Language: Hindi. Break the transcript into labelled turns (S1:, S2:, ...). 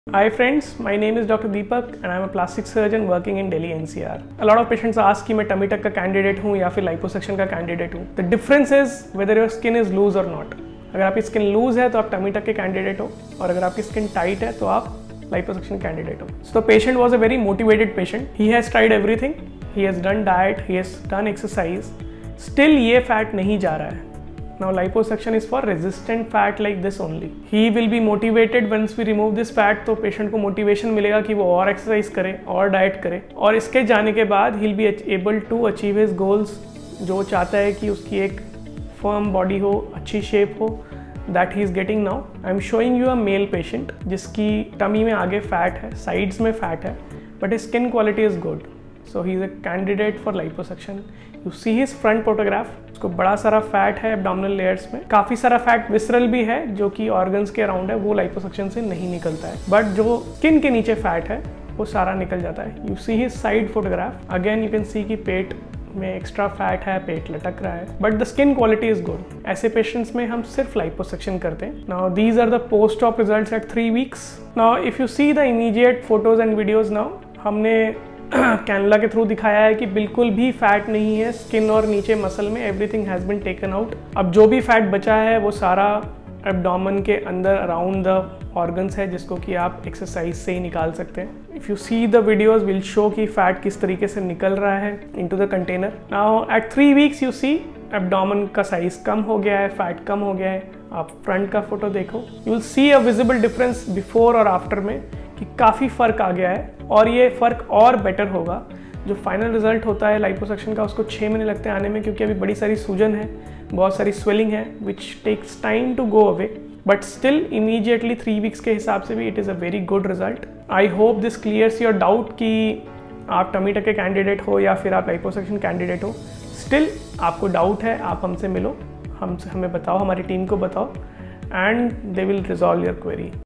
S1: Hi friends, my name is Dr. Deepak and I am a plastic surgeon working in Delhi NCR. A lot of patients ask कि मैं tummy tuck का candidate हूँ या फिर liposuction का candidate हूँ. The difference is whether your skin is loose or not. अगर आपकी skin loose है तो आप tummy tuck के candidate हो और अगर आपकी skin tight है तो आप liposuction candidate हो. So the patient was a very motivated patient. He has tried everything. He has done diet. He has done exercise. Still ये fat नहीं जा रहा है. Now liposuction is for resistant fat like this only. He will be motivated once we remove this fat. तो patient को motivation मिलेगा कि वो और exercise करे और diet करे और इसके जाने के बाद he'll be able to achieve his goals. जो चाहता है कि उसकी एक firm body हो, अच्छी shape हो, that he is getting now. I am showing you a male patient जिसकी tummy में आगे fat है, sides में fat है, but his skin quality is good. So he is a candidate for liposuction. You see his front photograph. उसको बड़ा सारा फैट है एब्डोमिनल लेयर्स में, काफ़ी सारा फैट विसरल भी है जो कि ऑर्गन्स के अराउंड है, वो लाइपोसक्शन से नहीं निकलता है, बट जो स्किन के नीचे फैट है वो सारा निकल जाता है. You see his side photograph. Again you can see कि पेट में एक्स्ट्रा फैट है, पेट लटक रहा है, but the skin quality is good. ऐसे पेशेंट्स में हम सिर्फ लाइपोसक्शन करते हैं. Now these are the post op results at 3 weeks. Now if you see the immediate photos and videos, now हमने कैनुला के थ्रू दिखाया है कि बिल्कुल भी फैट नहीं है स्किन और नीचे मसल में. Everything has been taken out. अब जो भी फैट बचा है वो सारा एब्डोमेन के अंदर अराउंड द ऑर्गन्स है जिसको कि आप एक्सरसाइज से ही निकाल सकते हैं. If you see the videos will show कि फैट किस तरीके से निकल रहा है into the container. Now at 3 weeks you see abdomen का साइज कम हो गया है, फैट कम हो गया है. आप फ्रंट का फोटो देखो, you will see a visible difference before और आफ्टर में कि काफ़ी फ़र्क आ गया है और ये फ़र्क और बेटर होगा. जो फाइनल रिजल्ट होता है लाइपोसक्शन का उसको 6 महीने लगते हैं आने में, क्योंकि अभी बड़ी सारी सूजन है, बहुत सारी स्वेलिंग है which takes time to go away, but still immediately 3 weeks के हिसाब से भी it is a very good result. I hope this clears your doubt कि आप टमी टक के कैंडिडेट हो या फिर आप लाइपोसक्शन कैंडिडेट हो. स्टिल आपको डाउट है, आप हमसे मिलो, हमें बताओ, हमारी टीम को बताओ, and they will resolve your query.